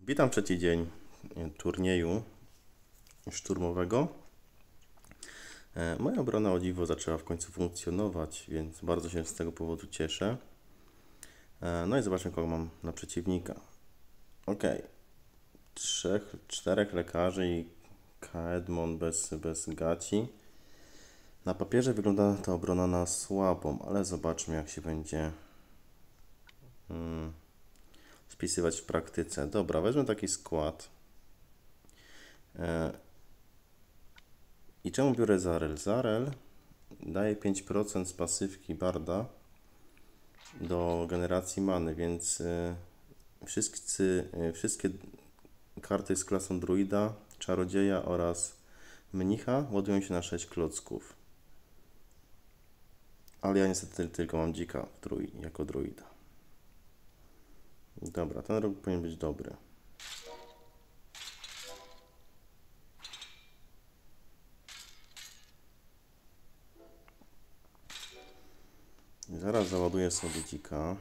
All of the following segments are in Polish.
Witam trzeci dzień turnieju szturmowego. Moja obrona o dziwo zaczęła w końcu funkcjonować, więc bardzo się z tego powodu cieszę. No i zobaczmy, kogo mam na przeciwnika. Ok, czterech lekarzy i Kaedmon bez gaci. Na papierze wygląda ta obrona na słabą, ale zobaczmy, jak się będzie spisywać w praktyce. Dobra, wezmę taki skład. I czemu biorę Zarel? Zarel daje 5% z pasywki Barda do generacji many, więc wszystkie karty z klasą druida, czarodzieja oraz mnicha ładują się na 6 klocków. Ale ja niestety tylko mam dzika jako druida. Dobra, ten rok powinien być dobry. Zaraz załaduję sobie dzika.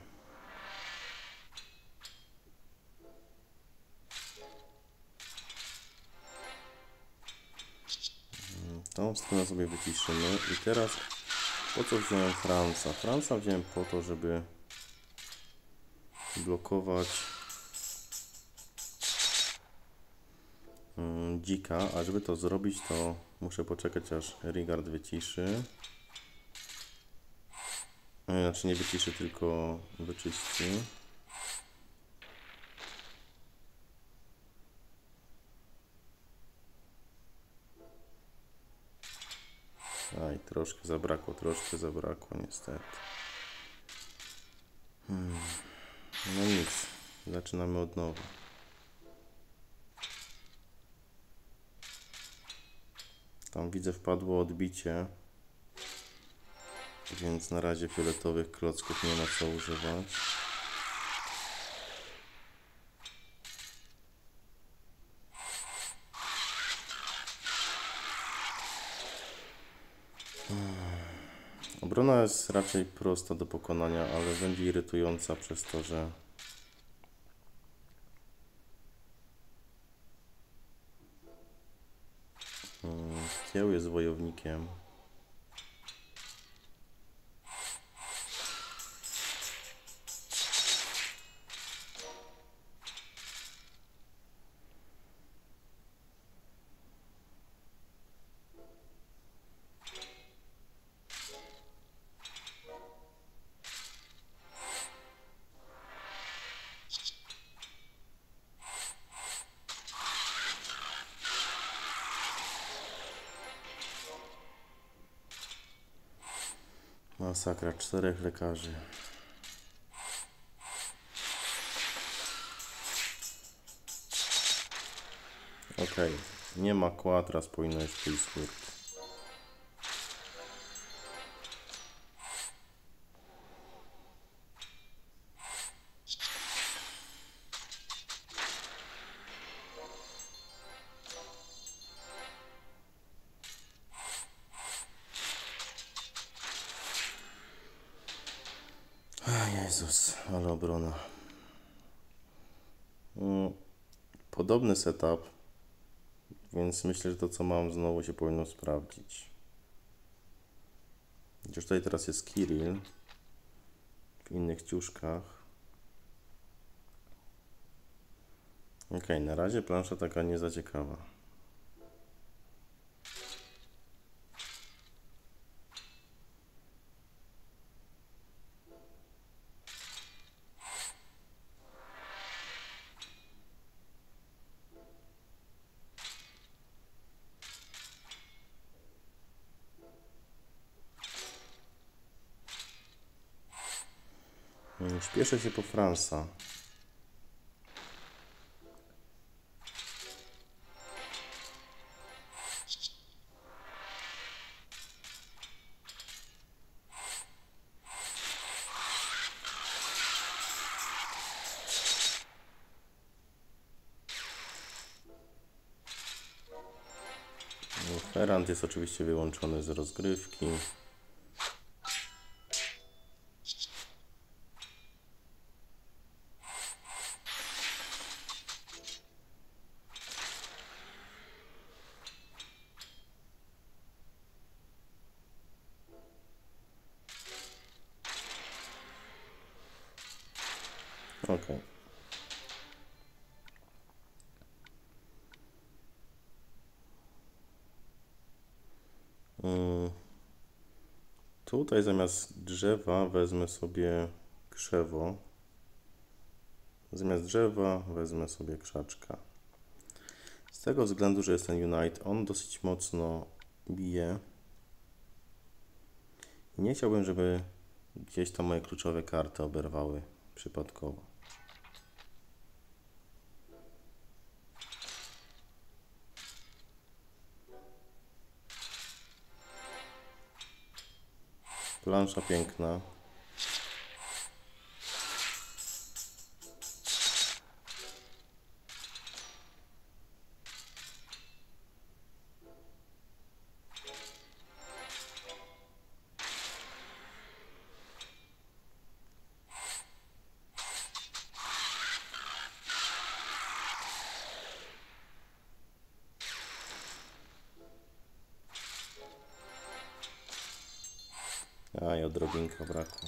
Tą stronę sobie wyciszymy. I teraz po co wziąłem Franca? Franca wziąłem po to, żeby blokować dzika, a żeby to zrobić, to muszę poczekać, aż Rigard wyciszy. Znaczy nie wyciszy, tylko wyczyści. Aj, troszkę zabrakło niestety. No nic, zaczynamy od nowa. Tam widzę, wpadło odbicie, więc na razie fioletowych klocków nie ma co używać. Obrona jest raczej prosta do pokonania, ale będzie irytująca przez to, że Kieł jest wojownikiem. Masakra, 4 lekarzy. Ok, nie ma kład, teraz powinno już pójść z hurtu. Jezus, ale obrona. Podobny setup, więc myślę, że to co mam znowu się powinno sprawdzić. Chociaż tutaj teraz jest Kirill w innych ciuszkach. Ok, na razie plansza taka nie za ciekawa. Śpieszę się po Fransa. Ferrand jest oczywiście wyłączony z rozgrywki. Ok. Tutaj zamiast drzewa wezmę sobie krzewo. Zamiast drzewa wezmę sobie krzaczka. Z tego względu, że jest ten Unite, on dosyć mocno bije. Nie chciałbym, żeby gdzieś tam moje kluczowe karty oberwały przypadkowo. Plansza piękna. A i odrobinka brakło.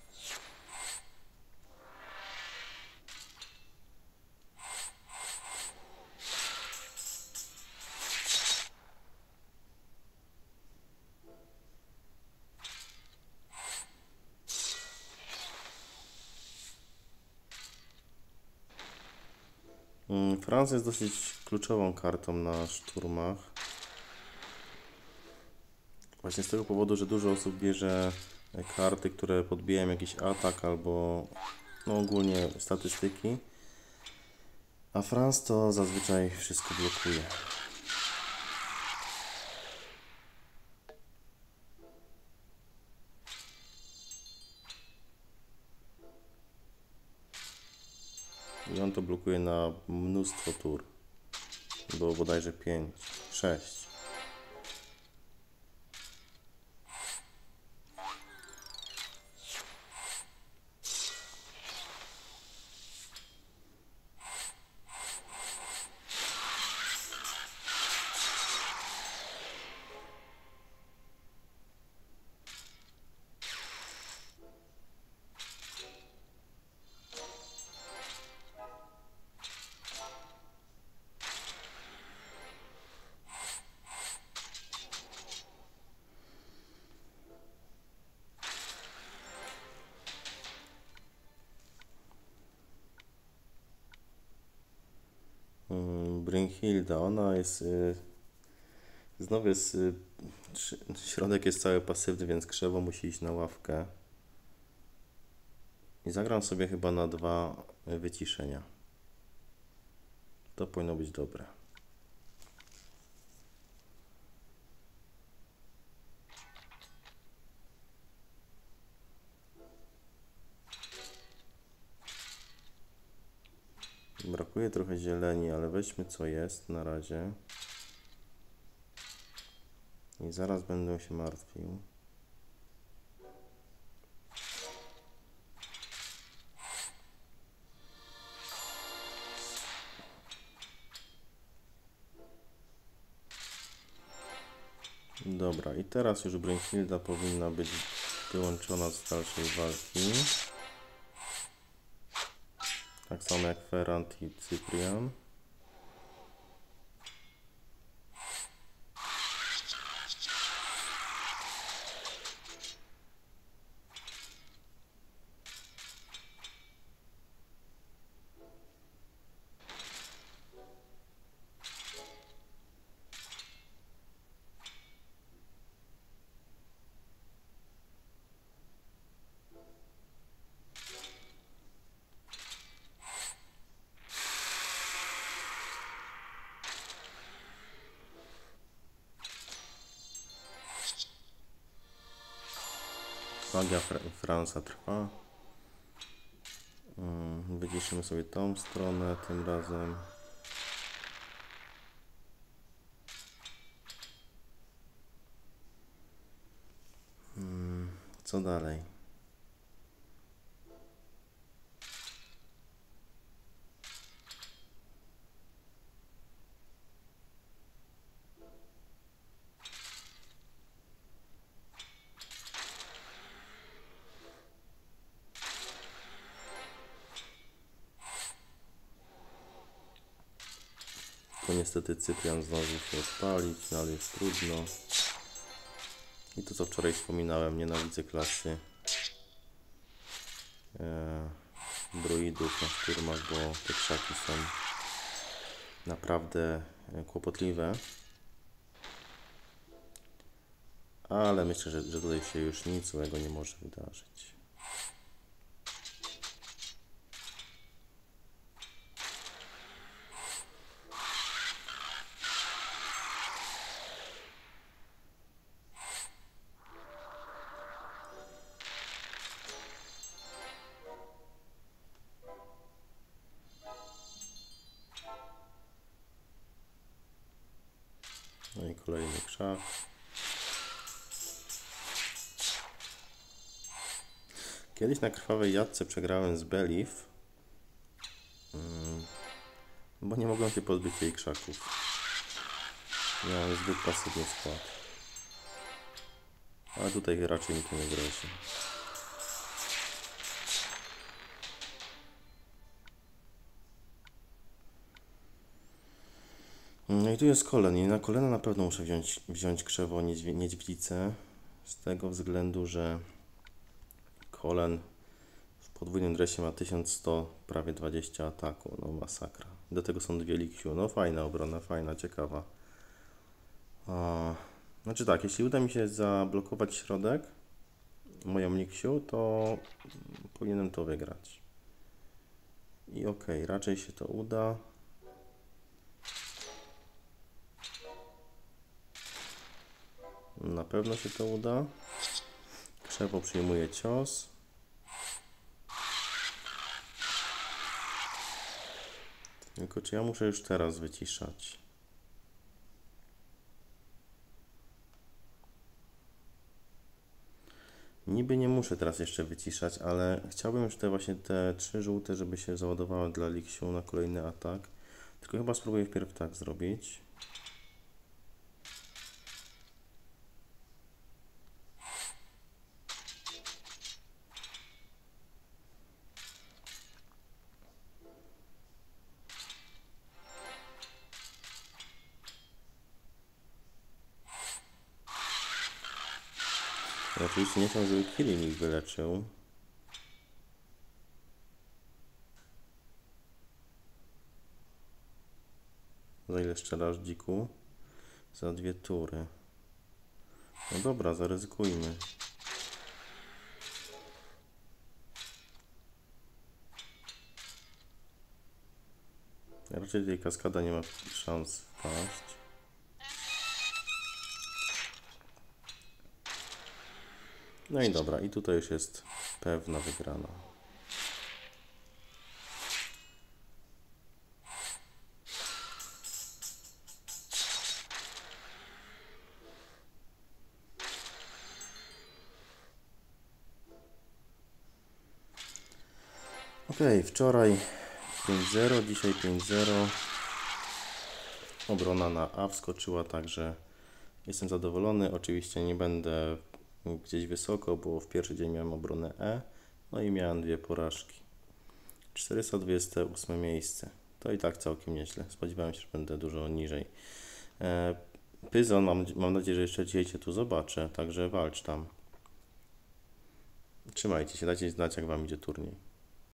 Francja jest dosyć kluczową kartą na szturmach. Właśnie z tego powodu, że dużo osób bierze karty, które podbijają jakiś atak albo no ogólnie statystyki. A France to zazwyczaj wszystko blokuje. I on to blokuje na mnóstwo tur. Było bodajże 5, 6. Brynhilda, ona jest... Znowu jest... Środek jest cały pasywny, więc krzewo musi iść na ławkę. I zagram sobie chyba na 2 wyciszenia. To powinno być dobre. Brakuje trochę zieleni, ale weźmy co jest na razie. I zaraz będę się martwił. Dobra, i teraz już Brynhilda powinna być wyłączona z dalszej walki. Tak samo jak Ferrand i Cyprian. Magia Fransa trwa. Wyciszymy sobie tą stronę tym razem. Co dalej? Tu niestety Cyprian zdążył się odpalić, no ale jest trudno. I to co wczoraj wspominałem, nienawidzę klasy druidów na szturmach, bo te krzaki są naprawdę kłopotliwe. Ale myślę, że tutaj się już nic złego nie może wydarzyć. No i kolejny krzak. Kiedyś na krwawej jadce przegrałem z Belif, bo nie mogłem się pozbyć jej krzaków. Miałem zbyt pasywny skład. Ale tutaj raczej mi to nie grozi. No i tu jest kolen. I na kolena na pewno muszę wziąć krzewo niedźwiedzicę. Z tego względu, że kolen w podwójnym dresie ma 1100, prawie 20 ataku. No masakra. Do tego są dwie Lixiu. No fajna obrona, fajna, ciekawa. Znaczy tak, jeśli uda mi się zablokować środek moją Lixiu, to powinienem to wygrać. I okej, raczej się to uda. Na pewno się to uda. Krzewo przyjmuje cios. Tylko czy ja muszę już teraz wyciszać? Niby nie muszę teraz jeszcze wyciszać, ale chciałbym już te 3 żółte, żeby się załadowały dla Lixiu na kolejny atak. Tylko chyba spróbuję wpierw tak zrobić. Ja oczywiście nie chciał, żeby Kirin ich wyleczył. Za ile strzelasz, dziku? Za 2 tury. No dobra, zaryzykujmy. Raczej tutaj kaskada nie ma szans wpaść. No i dobra, i tutaj już jest pewna wygrana. Ok, wczoraj 5-0, dzisiaj 5-0. Obrona na A wskoczyła, także jestem zadowolony. Oczywiście nie będę gdzieś wysoko, bo w pierwszy dzień miałem obronę E, no i miałem 2 porażki. 428 miejsce. To i tak całkiem nieźle. Spodziewałem się, że będę dużo niżej. Pyzon, mam nadzieję, że jeszcze dzisiaj Cię tu zobaczę, także walcz tam. Trzymajcie się, dajcie znać, jak Wam idzie turniej.